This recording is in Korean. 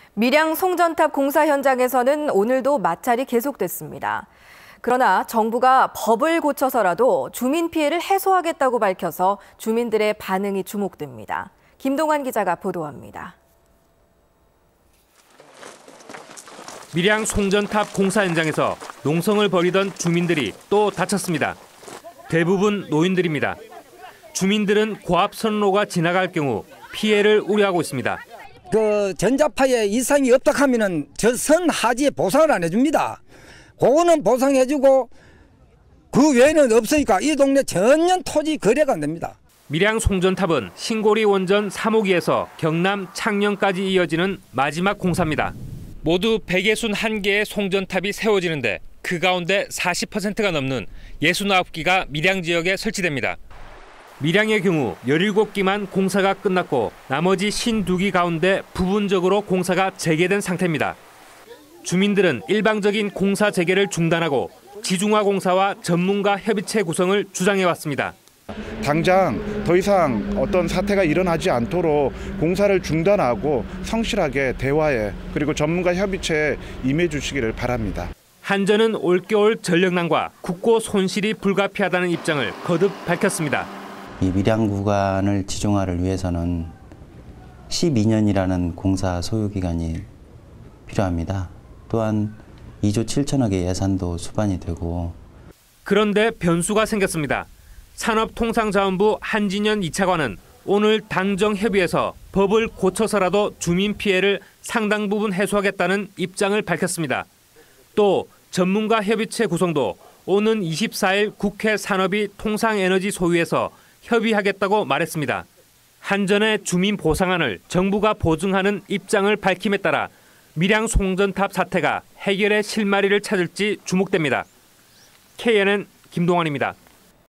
밀양 송전탑 공사 현장에서는 오늘도 마찰이 계속됐습니다. 그러나 정부가 법을 고쳐서라도 주민 피해를 해소하겠다고 밝혀서 주민들의 반응이 주목됩니다. 김동환 기자가 보도합니다. 밀양 송전탑 공사 현장에서 농성을 벌이던 주민들이 또 다쳤습니다. 대부분 노인들입니다. 주민들은 고압 선로가 지나갈 경우 피해를 우려하고 있습니다. 그 전자파에 이상이 없다 하면은 저 선 하지에 보상을 안 해줍니다. 그거는 보상해주고 그 외에는 없으니까 이 동네 전혀 토지 거래가 안 됩니다. 밀양 송전탑은 신고리 원전 3호기에서 경남 창녕까지 이어지는 마지막 공사입니다. 모두 161개의 송전탑이 세워지는데 그 가운데 40%가 넘는 69기가 밀양 지역에 설치됩니다. 밀양의 경우 17기만 공사가 끝났고 나머지 52기 가운데 부분적으로 공사가 재개된 상태입니다. 주민들은 일방적인 공사 재개를 중단하고 지중화 공사와 전문가 협의체 구성을 주장해왔습니다. 당장 더 이상 어떤 사태가 일어나지 않도록 공사를 중단하고 성실하게 대화에 그리고 전문가 협의체에 임해 주시기를 바랍니다. 한전은 올겨울 전력난과 국고 손실이 불가피하다는 입장을 거듭 밝혔습니다. 이 밀양 구간을 지중화를 위해서는 12년이라는 공사 소요 기간이 필요합니다. 또한 2조 7천억의 예산도 수반이 되고. 그런데 변수가 생겼습니다. 산업통상자원부 한진현 2차관은 오늘 당정협의에서 법을 고쳐서라도 주민 피해를 상당 부분 해소하겠다는 입장을 밝혔습니다. 또 전문가 협의체 구성도 오는 24일 국회 산업위 통상에너지 소위에서 협의하겠다고 말했습니다. 한전의 주민 보상안을 정부가 보증하는 입장을 밝힘에 따라 밀양 송전탑 사태가 해결의 실마리를 찾을지 주목됩니다. KNN 김동환입니다.